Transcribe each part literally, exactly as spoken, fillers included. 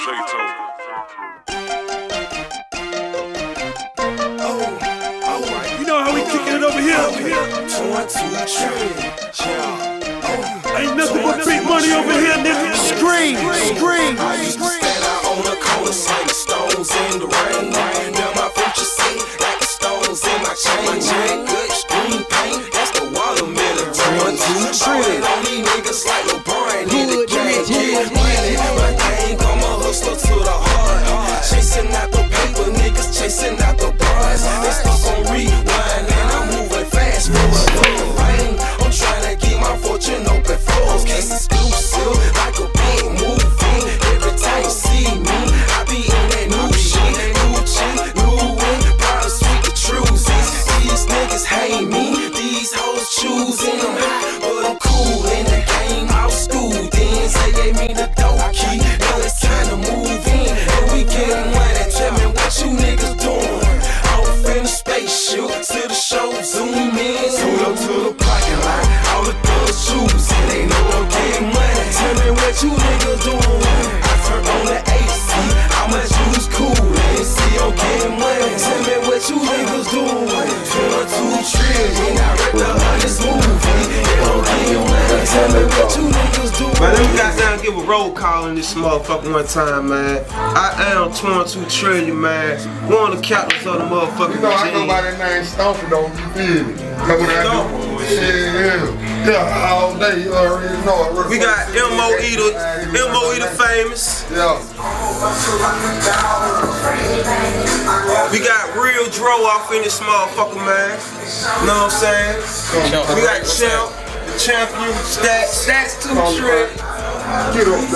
You know how we kicking it over here? Ain't nothing but big money over here, nigga. Scream, scream. I used to stand out on the corner, sling stones in the rain. Now my future see like the stones in my chain. My chain good, green paint, that's the watermelon. One, two, three. On these niggas like LeBron in the game, get money. My game come a hustler to the heart. Chasing out the paper, niggas chasing out the bars. They stuck on rewind and I'm moving fast for a little rain. I'm trying to get my fortune open floors. Case exclusive, like a big movie. Every time you see me, I be in that new shit. New chick, new win, probably sweet the truesies. These niggas hate me, these hoes choosing. I'm hot, but I'm cool in the game. Out school, then they gave me the dope key. Now it's time to move in, and we getting money. Tell me what you niggas doing. Off in the spaceship, till the show zoom in. Zoom up to the parking lot, all the thugs choosing. They know I'm getting money. Tell me what you niggas doing. I turn on the A C, how much juice coolin'? See I'm getting money. Tell me what you niggas doing. twenty-two trillion, I read the honest movie. They don't get money. Tell me what you niggas doing. Man, let me got down and give a roll call in this motherfucker one time, man. I am twenty-two trillion, man. One of the captains of the motherfucking You know, I go by that name Stomper, though. You feel me? Know what I do? Yeah, yeah. Yeah, all day. You already know. We got M O E the, M O E the famous. Yeah. We got Real Dro off in this motherfucker, man. Know what I'm saying? We got Champ, the champion, Stats, Stats two Shred. Get up,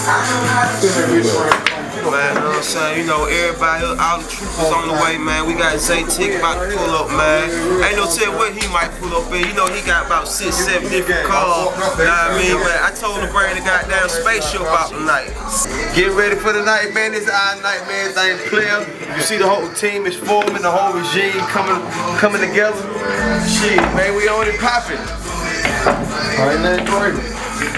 dog. Man, know what I'm saying? You know, everybody, all the troopers on the way, man. We got Zay-Tick about to pull up, man. Ain't no tell what he might pull up in. You know, he got about six, seven different cars. You know what I mean? But I told him to bring the goddamn spaceship out tonight. Get ready for the night, man. This our night, man. Things clear. You see the whole team is forming, the whole regime coming coming together. Shit, man, we on it popping. Ain't nothing crazy.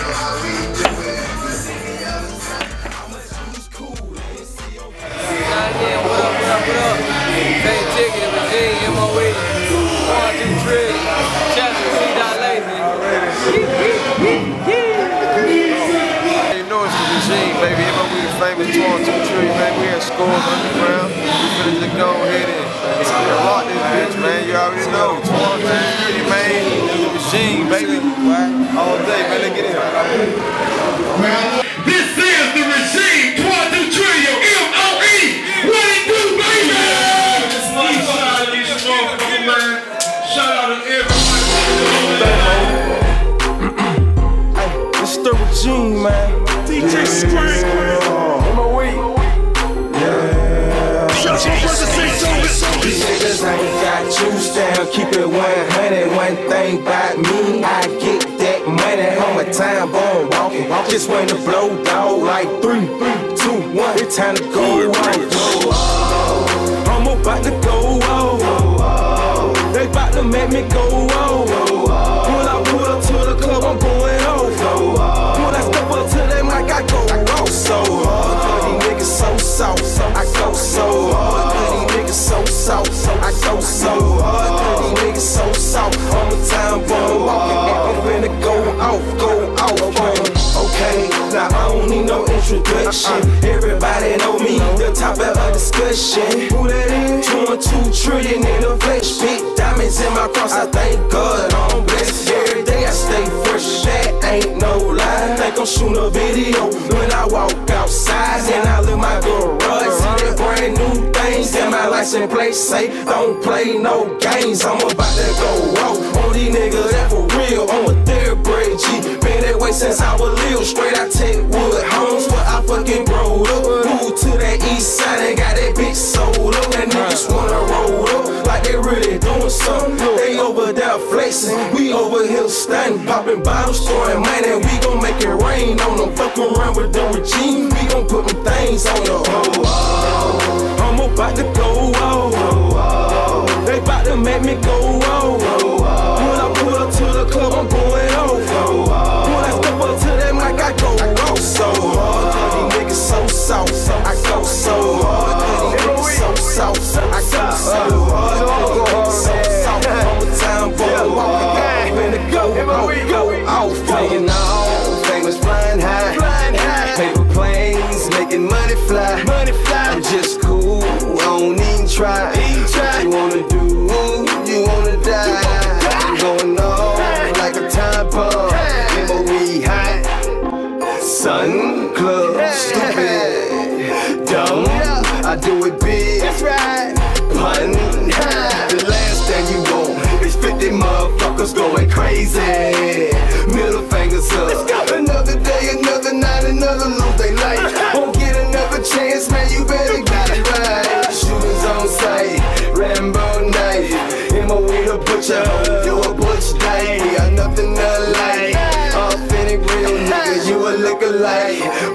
Yeah, what up, what up, what up? Zay-Tick, the regime, M O E, one, two, three, chapter, C. Lazy. You know it's the regime, baby. M O E, the famous one, two, three, man. We had scores underground. We finna just go ahead and rock this bitch, man. You already know. one, two, three, man. The regime, baby. All day, man. Let's get it. This is the regime. One, two, three, yo, M O E. What it do, baby? Shout out to everybody. Hey, this the regime, man. D J Scream. M O E. Yeah. These niggas ain't got juice down, keep it one hundred. One thing about me, I get that money on my time bomb walking. Just when to blow dog like three, two, one. It's time to go off. I'm about to go off. They about to make me go off. When I pull up to the club, I'm going off. When I step up to them like I go off so hard. Cause these niggas so soft, I go so hard. Cause these niggas so soft, I go so hard. Cause these niggas so soft. I'm a time bomb walking, I'm finna go off, go off. Okay, now I don't need no introduction. Everybody know me, the topic of discussion. Who that is? twenty-two trillion in the flesh, big diamonds in my cross. I thank God I'm blessed. Every day I stay fresh, that ain't no lie. Think I'm shooting a video when I walk outside and I live my garage. See that brand new things in my license plate say don't play no games. I'm about to go off on these niggas that for real. I'm a thoroughbred G, been that way since I was little. Straight out Techwood homes where I fucking growed up. Moved to that east side and got that bitch sold up. That niggas wanna roll up like they really doing something. They over there flexing, we over here stunting, popping bottles, throwing money. We gon' make it rain on them. Fuck around with the regime, we gon' put them things on the hoe. I'm about to go off. They about to make me go off. When I pull up to the club, I'm going off. When I step up to them like I go off so hard. Cause these niggas so soft. means making money fly. Money fly. I'm just cool, I don't even try. What you wanna do? You wanna die? I'm going on like a time bomb. M O E hot, sun club, stupid, dumb. I do it big. That's right. Pun. The last thing you want is fifty motherfuckers going crazy. Middle fingers up. Another day, another night, another lose they life. Won't get another chance, man. You better get it right. Shooters on sight, Rambo knife. M O E the butcher, you a butch day. Nothing to like. Authentic real nigga, you a lookalike.